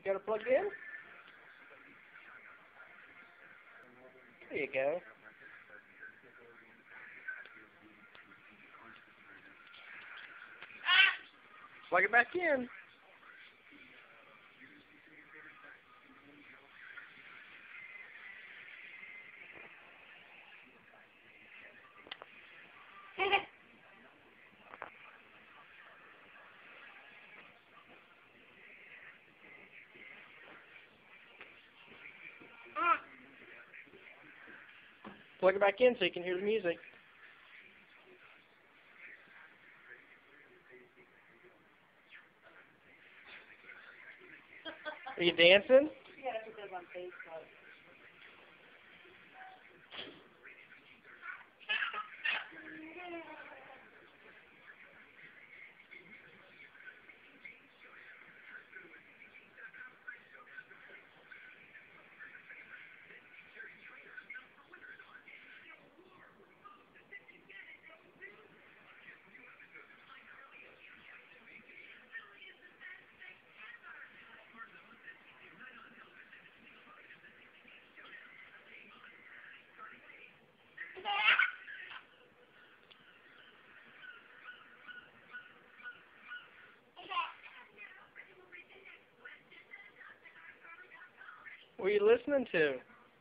Got it plugged in? There you go. Plug it back in. Plug it back in so you can hear the music. Are you dancing? Yeah, that's what it says on Facebook. What are you listening to?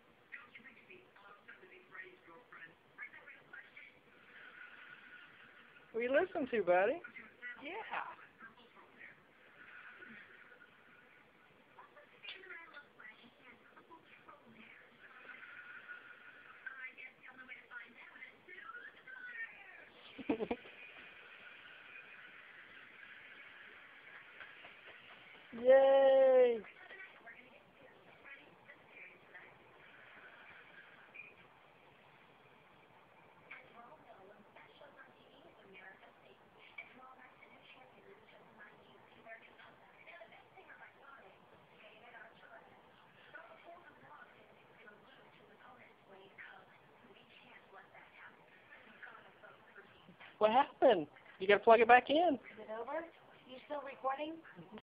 What are you listening to, buddy? Yeah. Yay! What happened? You gotta plug it back in. Is it over? You still recording?